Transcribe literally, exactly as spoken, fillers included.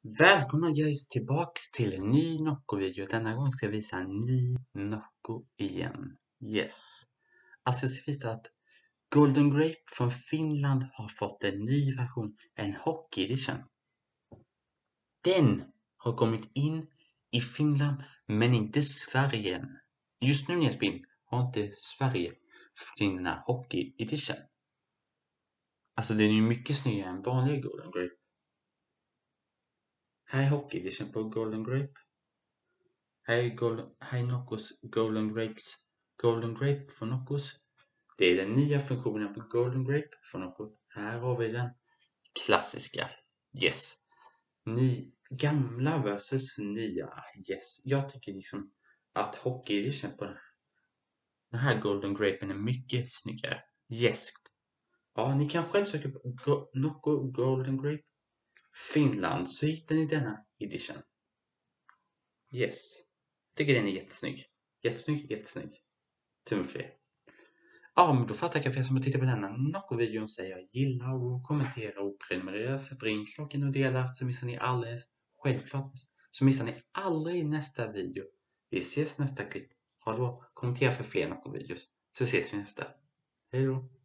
Välkomna guys tillbaks till en ny Nocco-video. Denna gång ska jag visa en ny Nocco igen. Yes. Alltså jag ska visa att Golden Grape från Finland har fått en ny version, en Hockey Edition. Den har kommit in i Finland men inte Sverige än. Just nu när jag spelar har inte Sverige fått in den här Hockey Edition. Alltså den är ju mycket snyggare än vanliga Golden Grape. Här är Hockey Edition på Golden Grape. Här är, Golden, här är Noccos Golden Grapes Golden Grape från Noccos. Det är den nya funktionen på Golden Grape från Nocco. Här har vi den klassiska. Yes. Ny, gamla versus nya. Yes. Jag tycker liksom att Hockey Edition på den här Golden Grapen är mycket snyggare. Yes. Ja, ni kan själv söka på Go Nocco Golden Grape Finland så hittar ni denna edition. Yes. Tycker den är jättesnygg. Jättesnygg, jättesnygg. Tumme för det. Ja, men då får jag tacka för er som har tittat på denna Nocco-videon. Säger jag gilla och kommentera och prenumerera. Sätter in klockan och dela så missar ni aldrig. Självklart så missar ni aldrig nästa video. Vi ses nästa klipp. Ha det bra. Kommentera för fler Nocco-videos. Så ses vi nästa. Hej då.